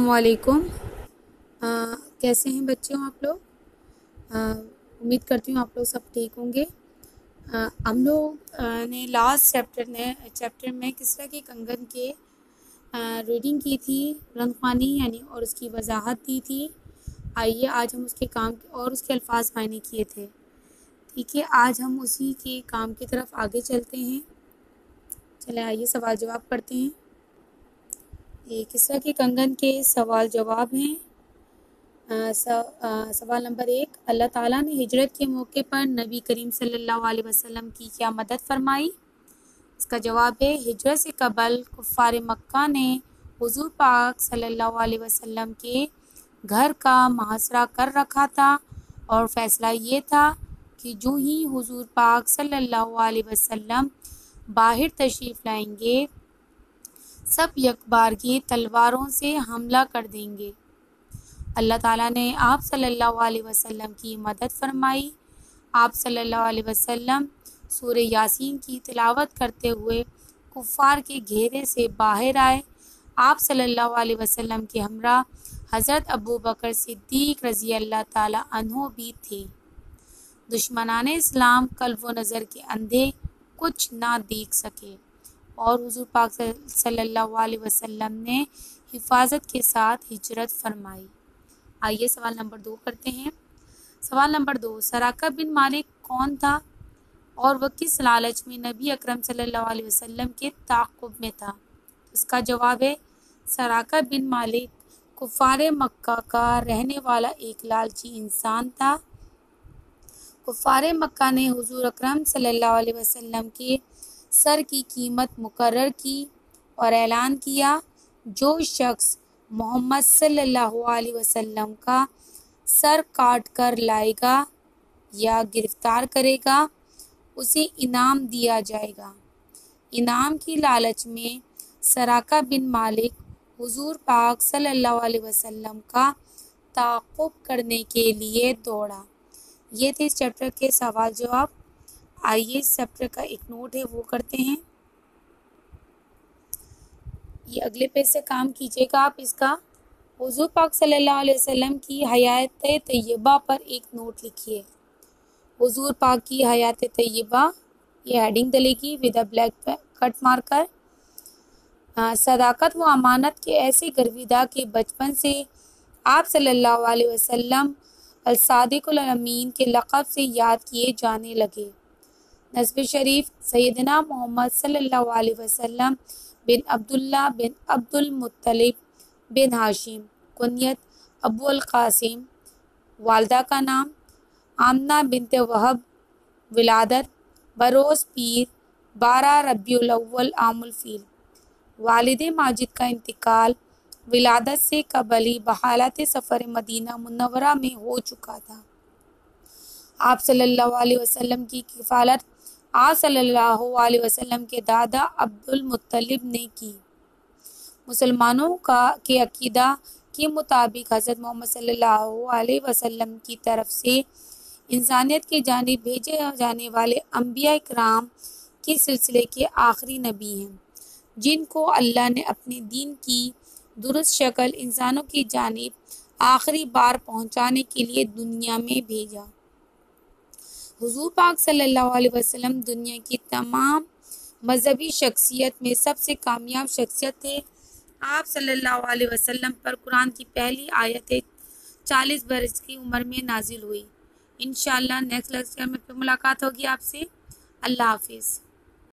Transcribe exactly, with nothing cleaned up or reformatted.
السلام علیکم۔ آ, کیسے ہیں بچوں آپ لوگ؟ آ, امید کرتی ہوں آپ لوگ سب ٹھیک ہوں گے۔ آ, ہم لوگ آ, نے لاسٹ چیپٹر نے چیپٹر میں کسرا کے کنگن کے ریڈنگ کی تھی، رنگ خوانی یعنی اور اس کی وضاحت دی تھی۔ آئیے آج ہم اس کے کام اور اس کے الفاظ معنی کیے تھے، ٹھیک ہے۔ آج ہم اسی کے کام کی طرف آگے چلتے ہیں۔ چلے آئیے سوال جواب کرتے ہیں۔ یہ کسرا کے کنگن کے سوال جواب ہیں۔ آ, سو, آ, سوال نمبر ایک، اللہ تعالیٰ نے ہجرت کے موقع پر نبی کریم صلی اللہ علیہ وسلم کی کیا مدد فرمائی؟ اس کا جواب ہے، ہجرت سے قبل کفار مکہ نے حضور پاک صلی اللہ علیہ وسلم کے گھر کا محاصرہ کر رکھا تھا، اور فیصلہ یہ تھا کہ جو ہی حضور پاک صلی اللہ علیہ وسلم باہر تشریف لائیں گے، سب یکبارگی تلواروں سے حملہ کر دیں گے۔ اللہ تعالیٰ نے آپ صلی اللہ علیہ وسلم کی مدد فرمائی۔ آپ صلی اللہ علیہ وسلم سورہ یاسین کی تلاوت کرتے ہوئے کفار کے گھیرے سے باہر آئے۔ آپ صلی اللہ علیہ وسلم کے ہمراہ حضرت ابو بکر صدیق رضی اللہ تعالیٰ عنہ بھی تھے۔ دشمنان اسلام قلب و نظر کے اندھے کچھ نہ دیکھ سکے، اور حضور پاک صلی اللہ علیہ وسلم نے حفاظت کے ساتھ ہجرت فرمائی۔ آئیے سوال نمبر دو کرتے ہیں۔ سوال نمبر دو، سراقہ بن مالک کون تھا اور وہ کس لالچ میں نبی اکرم صلی اللہ علیہ وسلم کے تعاقب میں تھا؟ اس کا جواب ہے، سراقہ بن مالک کفار مکہ کا رہنے والا ایک لالچی انسان تھا۔ کفار مکہ نے حضور اکرم صلی اللہ علیہ وسلم کے سر کی قیمت مقرر کی اور اعلان کیا، جو شخص محمد صلی اللہ علیہ وسلم کا سر کاٹ کر لائے گا یا گرفتار کرے گا، اسے انعام دیا جائے گا۔ انعام کی لالچ میں سراقہ بن مالک حضور پاک صلی اللہ علیہ وسلم کا تعاقب کرنے کے لیے دوڑا۔ یہ تھے اس چیپٹر کے سوال جواب۔ آئیے اس چیپٹر کا ایک نوٹ ہے وہ کرتے ہیں۔ یہ اگلے پیج سے کام کیجیے گا آپ اس کا۔ حضور پاک صلی اللہ علیہ وسلم کی حیات طیبہ پر ایک نوٹ لکھیے۔ حضور پاک کی حیات طیبہ، یہ ہیڈنگ ڈلے گی with a black cut marker. صداقت و امانت کے ایسے گرویدہ کے بچپن سے آپ صلی اللہ علیہ وسلم الصادق الامین کے لقب سے یاد کیے جانے لگے۔ نسب شریف، سیدنا محمد صلی اللہ علیہ وسلم بن عبداللہ بن عبد المطلب بن ہاشم، کنیت ابو القاسم، والدہ کا نام آمنہ بنت وہب، ولادت بروز پیر بارہ ربیع الاول عام الفیل، والد ماجد کا انتقال ولادت سے قبل ہی بحالت سفر مدینہ منورہ میں ہو چکا تھا۔ آپ صلی اللہ علیہ وسلم کی کفالت آپ صلی اللہ علیہ وسلم کے دادا عبد المطلب نے کی۔ مسلمانوں کا کے عقیدہ کے مطابق حضرت محمد صلی اللہ علیہ وسلم کی طرف سے انسانیت کی جانب بھیجے جانے والے انبیاء کرام کے سلسلے کے آخری نبی ہیں، جن کو اللہ نے اپنے دین کی درست شکل انسانوں کی جانب آخری بار پہنچانے کے لیے دنیا میں بھیجا۔ حضور پاک صلی اللہ علیہ وسلم دنیا کی تمام مذہبی شخصیت میں سب سے کامیاب شخصیت تھے۔ آپ صلی اللہ علیہ وسلم پر قرآن کی پہلی آیت چالیس برس کی عمر میں نازل ہوئی۔ انشاءاللہ نیکسٹ لیکچر میں پھر ملاقات ہوگی آپ سے۔ اللہ حافظ۔